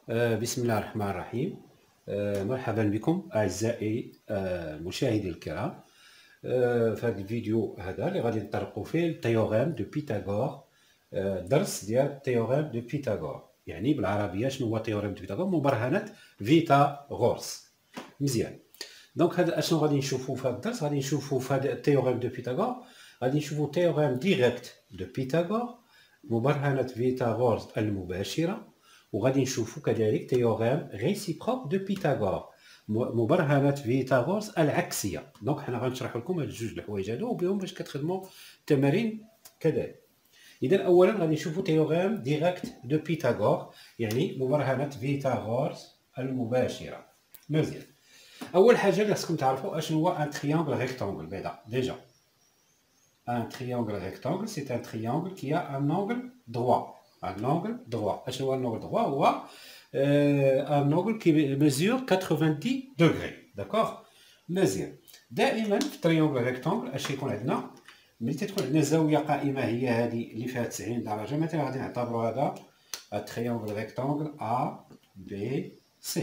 بسم الله الرحمن الرحيم. مرحبا بكم أعزائي المشاهدين الكرام. في هذا الفيديو هذا اللي غادي نطرقوا فيه التيوريم دو بيتاغور، درس ديال التيوريم دو بيتاغور. يعني بالعربية شنو هو تيوريم دو بيتاغور؟ مبرهنة فيثاغورس. مزيان. دونك هذا اشنو غادي نشوفوا في هذا الدرس؟ غادي نشوفوا في هذا التيوريم دو بيتاغور، غادي نشوفوا تيوريم ديريكت دو بيتاغور، مبرهنة فيثاغورس المباشرة، وغادي نشوفوا كذلك تيوريم ريسيبروك دو بيتاغور، مبرهنة فيثاغورس العكسية. دونك حنا غنشرح لكم هاد جوج الحوايج هادو وبهم باش كتخدموا التمارين كذلك. اذا اولا غادي نشوفوا تيوريم ديريكت دو بيتاغور، يعني مبرهنة فيثاغورس المباشرة. مزيان. اول حاجه اللي خصكم تعرفوا اشنو هو ان تريانغل ريكتانغل. بعدا ديجا un triangle rectangle, c'est un triangle qui a un angle droit. Un angle droit. اشنو هو الانغل droit؟ هو un angle qui mesure 90 degrés. داكوغ؟ مزيان. دائما في التريانغل ريكتانغل اش يكون عندنا؟ ملي تكون عندنا زاويه قائمه هي هذه اللي فيها 90 درجه، مثلا غادي نعتبروا هذا التريانغل ريكتانغل A B C.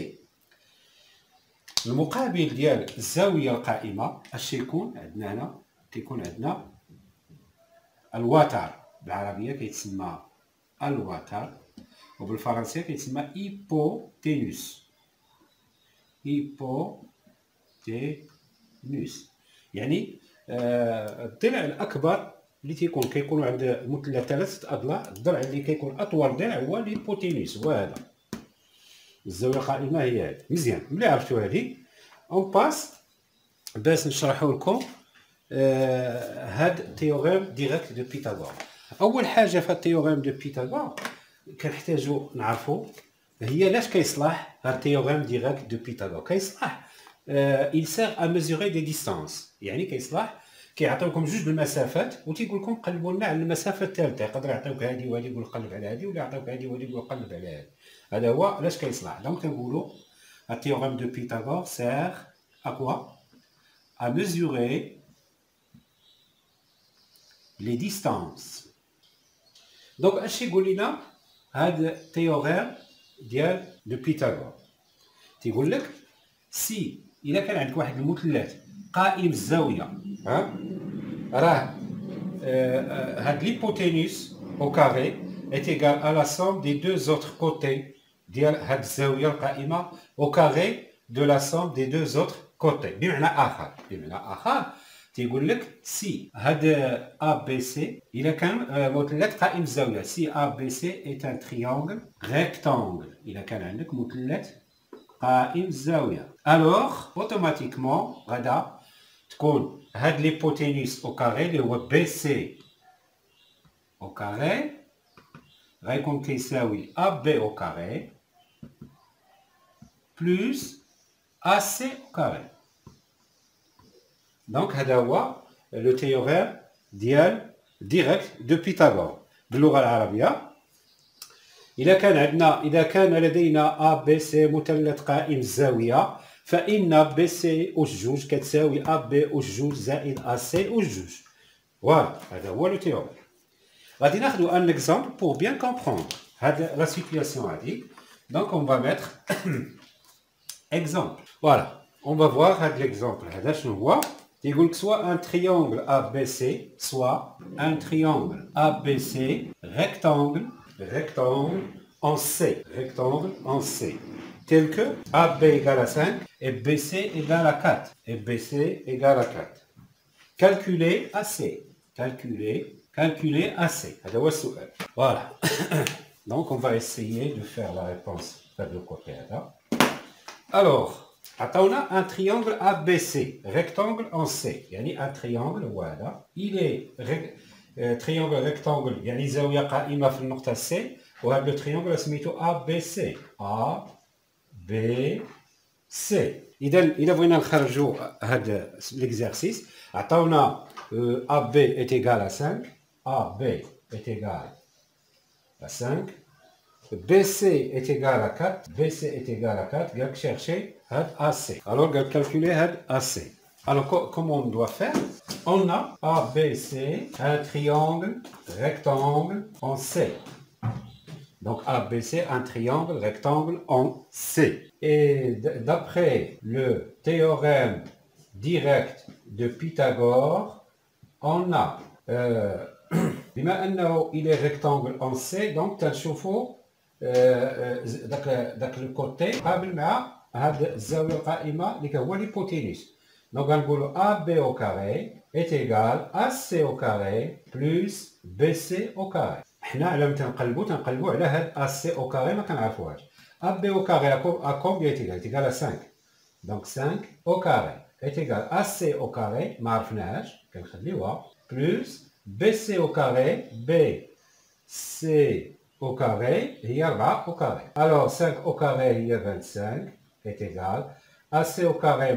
المقابل ديال الزاويه القائمه اش يكون عندنا هنا؟ كيكون عندنا الوتر، بالعربيه كيتسمى الوتر، وبالفرنسيه كيتسمى ايبوتينوس. ايبوتينوس يعني الضلع الاكبر اللي كيكون عند المثلث ثلاثه اضلاع. الضلع اللي كيكون اطول ضلع هو الايبوتينوس، هو هذا. الزاويه القائمه هي هذه. مزيان. ملي عرفتوا هذه اون باس باش نشرحوا لكم هاد التيوريم ديريكت دو بيتاغور. اول حاجه في التيوريم دو بيتاغور كنحتاجوا نعرفوا هي لاش كيصلح هاد التيوريم ديريكت دو بيتاغور. كيصلح il sert à mesurer des distances، يعني كيصلح كيعطيوكم جوج المسافات وتيقول لكم قلبوا لنا على المسافه الثالثه. يقدر يعطيوك هذه وهذه يقول قلب على هذه، ولا يعطيوك هذه وهذه يقول قلب على هذه. هذا هو لاش كيصلح. دونك كنقولوا التيوريم دو بيتاغور sert à quoi؟ à mesurer les distances. Donc اش يقول لنا هذا التيوريم ديال دو بيتاغور؟ تيقول لك سي الا كان عندك واحد المثلث قائم الزاويه، راه هاد l'hypoténuse au carré est égal à la somme des deux autres côtés ديال هاد الزاويه القائمه au carré de la somme des deux autres côtés. بمعنى اخر تيقول لك سي هاد ا بي سي الا كان مثلث قائم الزاويه. سي ا بي سي est un triangle rectangle. الا كان عندك مثلث قائم الزاويه الوغ اوتوماتيكمون غادا تكون هاد ليبوتينوس او كاري اللي هو بي سي او كاري غيكون كيساوي ا بي او كاري بلس ا سي او كاري. دونك هذا هو لو تيوريم ديال ديريكت دو بيتاغور باللغه العربيه. إذا كان لدينا أ بي سي مثلث قائم الزاوية، فإن بي سي أس جوج كتساوي أ بي أس جوج زائد أ سي أس جوج. فوالا هذا هو لو تيوريم. غادي ناخدو ان اكزامبل بور بيان كومبروندر هاد لا سيتوياسيون هادي. دونك اون فا ميتر اكزامبل. فوالا اون فا فوار هاد ليكزامبل هذا شنو هو. تيقول لك سوا ان تريونغل أ بي سي، سوا ان تريونغل أ بي سي rectangle en C, tel que AB égale à 5 et BC égale à 4, Calculer AC, هذا هو السؤال. Voilà. Donc on va essayer de faire la réponse de côté هذا. Alors, عطاونا un triangle ABC, rectangle en C. يعني un triangle هو هذا. Il est triangle rectangle يعني زاوية قائمة في النقطة C، وهذا لو تريونغل سميتو A B C. A B C. إذا بغينا نخرجوا هذا ليكزارسيس عطاونا A B est égal à 5. A B est égal à 5. B C est égal à 4. B C est égal à 4. قالك chercher هاد A C. Alors قالك calculer هاد A C. Alors, comment on doit faire? On a ABC, un triangle rectangle en C. Donc ABC, un triangle rectangle en C. Et d'après le théorème direct de Pythagore, on a بما انه il est rectangle en C, donc تنشوفوا داك الكوتي قابل مع هاد الزاويه القائمه اللي هو l'hypoténuse. Donc غنقولوا AB au carré est égal à C au carré plus BC au carré. حنا على تنقلبوا على هاد AC au carré ما كنعرفوهاش. AB au carré à combien est égal? Est égal à 5. Donc 5 au carré est égal à C au carré ما عرفناهاش كنخليوها plus BC au carré, BC au carré, il y a 4 au carré. Alors 5 au carré, il y a 25, est égal à AC au carré,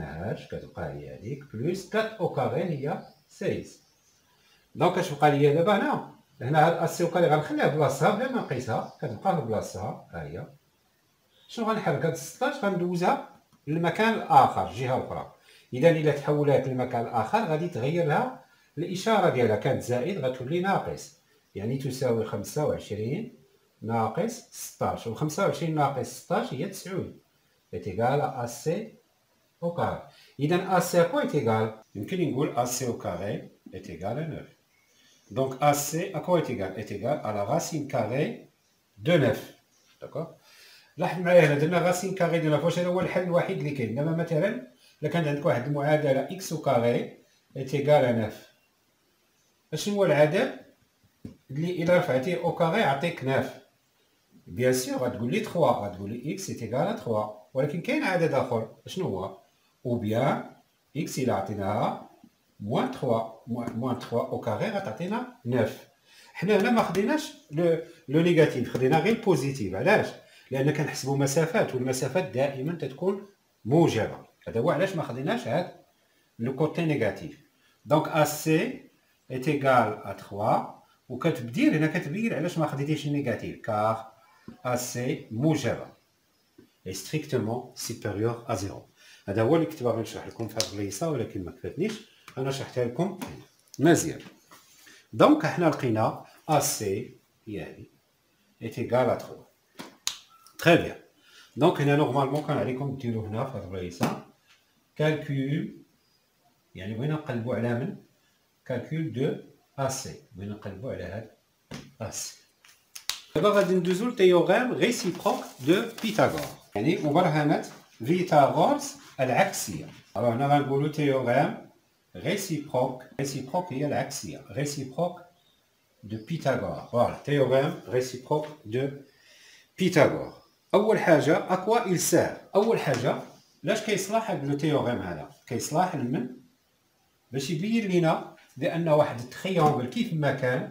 plus 4 au carré, il y a 16. Donc, je vais vous dire que هنا AC au carré غنخليها بلاصتها بلا ما نقيسها كتبقى في بلاصتها ها هي. شنو غنحرك هاد 16 غندوزها للمكان الآخر جهة أخرى. إذا تحولات للمكان الآخر غادي تغير لها الإشارة ديالها، كانت زائد غتولي ناقص، يعني تساوي 25 ناقص 16، و 25 ناقص 16 هي 90 est égal à AC au carré. إذا AC à quoi est égal؟ يمكن نقول AC au carré est égal à 9. Donc AC à quoi est égal؟ Est égal à la racine carrée de 9. D'accord؟ لاحظ معايا هنا درنا راسين كاري دو 9، واش هذا هو الحل الوحيد اللي كاين؟ دابا مثلا إلا كانت عندك واحد المعادلة إكس au carré est égal à 9، شنو هو العدد اللي إلا رفعتيه أو كاري يعطيك 9؟ بيان سور غتقول لي 3، غتقول لي إكس إيت إيكال 3، ولكن كاين عدد آخر شنو هو؟ أو بيان إكس إلا عطيناها موان 3 أو كاري غتعطينا 9. حنا هنا ما خديناش لو نيجاتيف، خدينا غير البوزيتيف. علاش؟ لأن كنحسبوا مسافات، والمسافات دائما تتكون موجبة، هذا هو علاش ما خديناش هاد لو كوتي نيجاتيف. دونك AC est égal à 3، وكتبديل هنا كتبين علاش ما خديتيش النيجاتيف، كار AC موجبة est strictement supérieur à 0. هذا هو اللي كنت باغي نشرح لكم في هاد البلايصة، ولكن ما كفاتنيش، أنا شرحتها لكم مزيان. دونك حنا لقينا AC هي هادي est égal à 3. Très bien. Donc هنا نورمالمون كان عليكم ديروا هنا في هاد البلايصة كالكول، يعني بغينا نقلبوا على من calcul de AC، بغينا نقلبوا على هاد AC. دابا غادي ندوزو للتيوغام ريسيبروك دو بيثاغور، يعني مبرهنة فيثاغورس العكسية. alors هنا غنقولو تيوغام ريسيبروك هي العكسية، ريسيبروك دو بيثاغور. فوالا تيوغام ريسيبروك دو بيثاغور. أول حاجة أكوا إل سير، أول حاجة لاش كيصلح هاد لو تيوغام هذا؟ كيصلح لمن؟ باش يبين لينا بان واحد التريونغل كيف ما كان،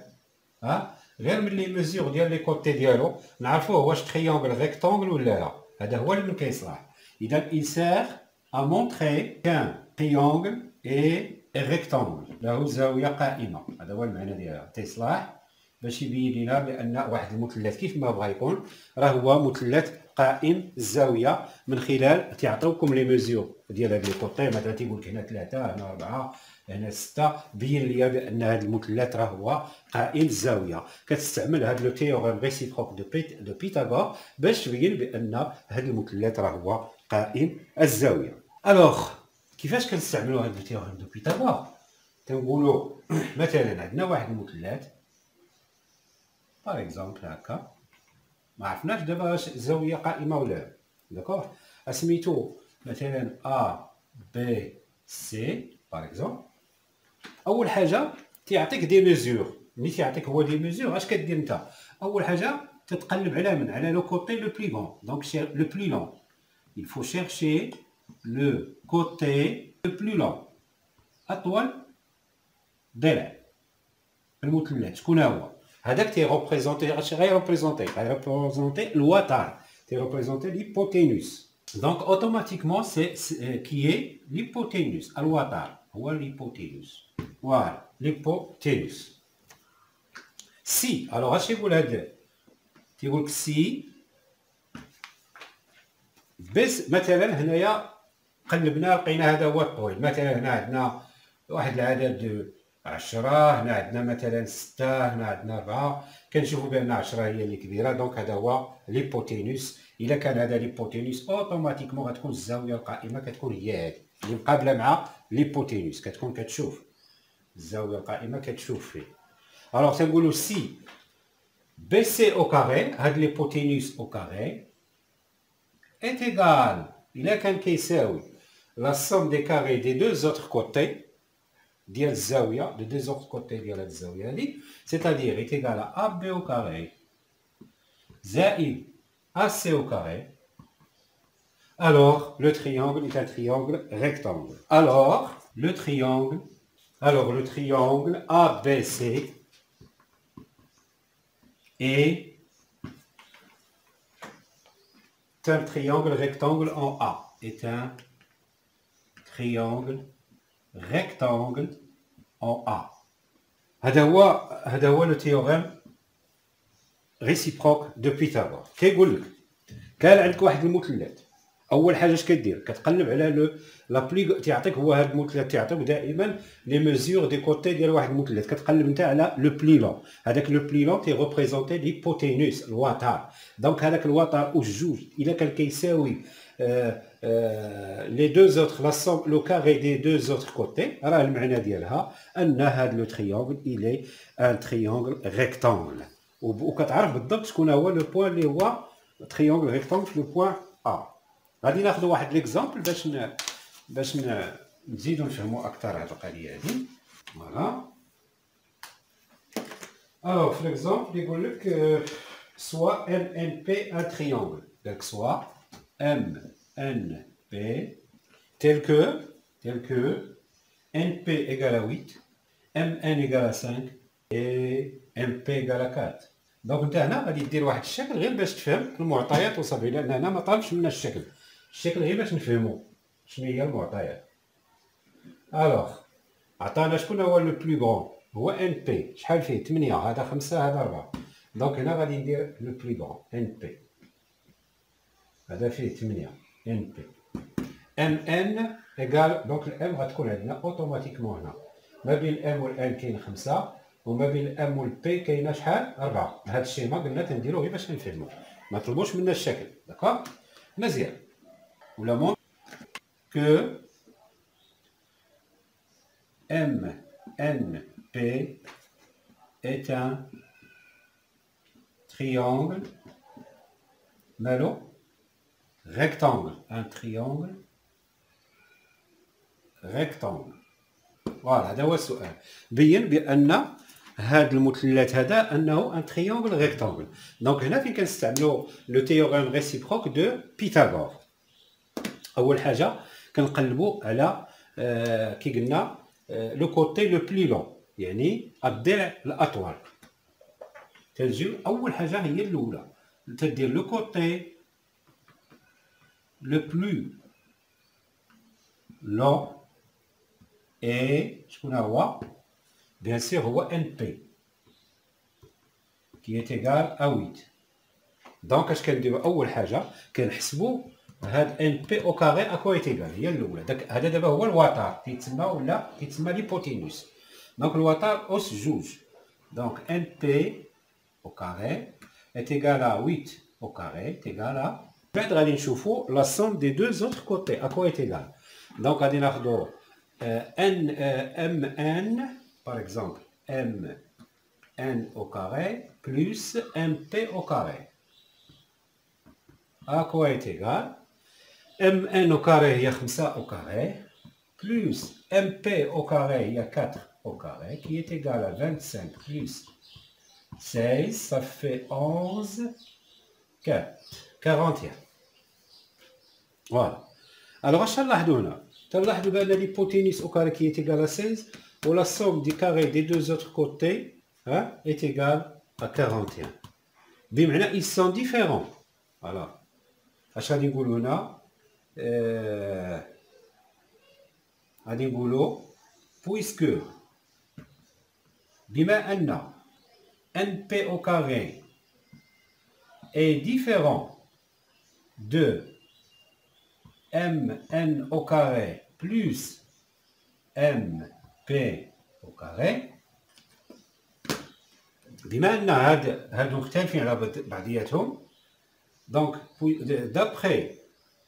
غير من لي ميزور ديال لي كوتي ديالو نعرفوه واش تريونغل ريكتونغل ولا لا. هذا هو اللي كيصلح. اذا il sert à montrer qu'un triangle est rectangle، له زاويه قائمه، هذا هو المعنى ديالها. تيصلح باش يبين لينا بان واحد المثلث كيف ما بغا يكون راه هو مثلث قائم الزاويه، من خلال تيعطيوكم لي ميزور ديال هاد لي كوتي، مثلا تيقول لك هنا 3 هنا 4 هنا 6، بين ليا بان هاد المثلث راه هو قائم الزاويه. كتستعمل هاد لو تيوريم ريسيبروك دو بيثاغور باش تبين بان هاد المثلث راه هو قائم الزاويه. الوغ كيفاش كنستعملوا هاد لو تيوريم دو بيثاغور؟ تنقولوا مثلا عندنا واحد المثلث باغ اكزومبل هكا، ما عرفناش دابا واش الزاويه قائمه ولا لا، داكوغ، سميتو مثلا A B C باغ اكزومبل. اول حاجه تيعطيك دي ميزور، ملي تيعطيك هو دي ميزور اش كدير انت؟ اول حاجه تتقلب على من؟ على لو كوتي لو بلي غون، دونك لو بلي لون، il faut chercher le côté le plus long، اطول ضلع المثلث شكون هو؟ هذاك تي ريبريزونتي اش غيريبريزونتي الوتر، تي ريبريزونتي l'hypoténuse. Donc automatiquement c'est qui est l'hypoténuse، الوتر هو l'hypoténuse. Voilà l'hypoténuse. Si alors اش يقول هذا؟ تيقول لك سي بس مثلا هنايا قلبنا لقينا هذا هو الطويل، مثلا هنا عندنا واحد العدد 10. هنا عندنا مثلا 6. هنا عندنا 4. كنشوفوا بان 10 هي اللي كبيره. دونك هذا هو ليبوتينوس. الا كان هذا ليبوتينوس اوتوماتيكمون غتكون الزاويه القائمه كتكون هي هذه اللي مقابله مع ليبوتينوس. كتكون كتشوف الزاويه القائمه كتشوف فيه. الوغ تنقولوا سي بي سي او كاري، هاد ليبوتينوس او كاري est égal الا كان كيساوي لا سوم دي كاري دي دو زوتر كوتي ديال الزاويه دو دو زوتر كوتي ديال هاد الزاويه هادي، c'est-à-dire est égal à AB au carré زائد AC au carré. Alors le triangle est un triangle rectangle. Alors le triangle ABC est un triangle rectangle en A. Est un triangle rectangle en A. هذا هو le théorème réciproque de Pythagore. كيقول لك كان عندك واحد المثلث، اول حاجه اش كدير؟ كتقلب على لا بلي تيعطيك هو هذا المثلث تيعطيك دائما لي ميزور دي كوتي ديال واحد المثلث. كتقلب انت على لو بلي لون. هذاك لو بلي لون تي ريبريزونتي ليبوتينوس الوتر. دونك هذاك الوتر او الجوج الا كان كيساوي لي دو زوتر لا سوم لو كاري دي دو زوتر كوتي، راه المعنى ديالها ان هذا لو تريونغل الي ان تريونغل ريكتانغل. وكتعرف بالضبط شكون هو لو بوين اللي هو تريونغل ريكتانغل لو بوين ا. غادي ناخذ واحد ليكزامبل باش نزيدو نفهمو اكثر هاد القضيه هادي. فوالا. الوغ في ليكزامبل يقول لك سوا ام ان بي ان تريونغل. دونك سوا ام ان بي tel que NP égale à 8, MN égale à 5 et MP égale à 4. دونك انت هنا غادي دير واحد الشكل غير باش تفهم المعطيات وصافي، لان هنا ما طالبش منا الشكل غير باش نفهمو شنو هي المعطيات. الوغ عطانا شكون هو لو بلو غون؟ هو ان بي. شحال فيه؟ 8. هذا 5 هذا 4. دونك هنا غادي ندير لو بلو غون ان بي. هذا فيه 8 ان بي. ام ان ايكال دونك الام غتكون عندنا اوتوماتيكمون هنا ما بين الام والان كاين 5، وما بين الام والبي كاينه شحال؟ 4. هذا الشيما قلنا تنديروه غير باش نفهمو، ما طلبوش منا الشكل. داكوغ مزيان. ولا مون كو ام ان بي est un triangle مالو rectangle. un triangle rectangle. فوالا هذا هو السؤال. بين بان هذا المثلث هذا انه ان تريونغل ريكتانغل. دونك هنا فين كنستعملوا لو تيوريم ريسيبروك دو بيثاغور. اول حاجه كنقلبوا على كي قلنا لو كوتي لو بلي لون، يعني الضلع الاطول. تنجيو اول حاجه هي الاولى، تدير لو كوتي لو بلو لون et شكون هو؟ bien sûr هو NP qui est égal à 8. دونك اش كنديرو؟ اول حاجه كنحسبوا هاد NP au carré à quoi est égal. هي الاولى. داك هذا دابا هو الوتر كيتسمى ولا كيتسمى ليبوتينوس. دونك الوتر اس جوج. دونك NP au carré est égal à 8 au carré est égal à. بعد غادي نشوفوا la somme des deux autres côtés à quoi est égal. دونك غادي ناخذوا Mn, par exemple, Mn au carré plus Mp au carré. À quoi est égal? Mn au carré, il y a 5 au carré, plus Mp au carré, il y a 4 au carré, qui est égal à 25 plus 16, ça fait 11, 41. Voilà. Alors, à chaque fois, تلاحظوا بان l'hypoténuse au carré qui est égal à 16 ou la somme des carrés des deux autres côtés est égale à 41. بمعنى ils sont différents. voilà. اش غادي نقولوا هنا؟ غادي نقولوا puisque بما ان NP au carré est différent de Mn au carré plus Mp au carré. بما أن هادو مختلفين على بعضياتهم، donc d'après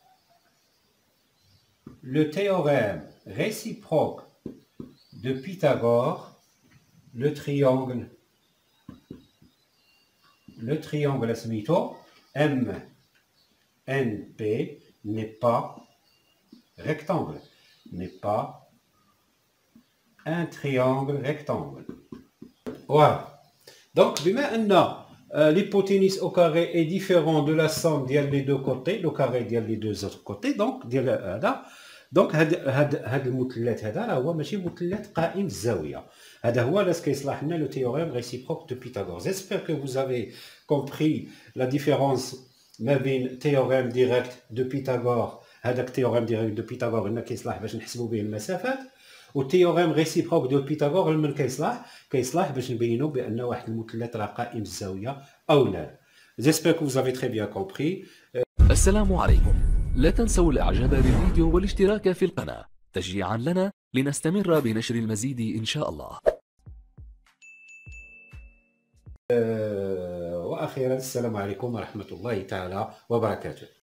le théorème réciproque de Pythagore, le triangle اسميتو MNP n'est pas rectangle, n'est pas un triangle rectangle. Voilà. Donc, بما أن l'hypoténuse au carré est différent de la somme ديال les deux côtés, le carré ديال les deux autres côtés, donc ديال هذا، دونك هذا المثلث هذا راه هو ماشي مثلث قائم الزاويه. هذا هو اللي كيصلح لنا le théorème réciproque de Pythagore. J'espère que vous avez compris la différence ما بين théorème direct de Pythagore، هذاك théorème direct de Pythagore اللي كيصلح باش نحسبوا به المسافات، والتيوريم ريسيبروك ديال بيثاغور من كيصلح باش نبينوا بان واحد المثلث راه قائم الزاويه او لا. J'espère que vous avez très bien compris. السلام عليكم. لا تنسوا الاعجاب بالفيديو والاشتراك في القناة تشجيعا لنا لنستمر بنشر المزيد ان شاء الله. واخيرا السلام عليكم ورحمه الله تعالى وبركاته.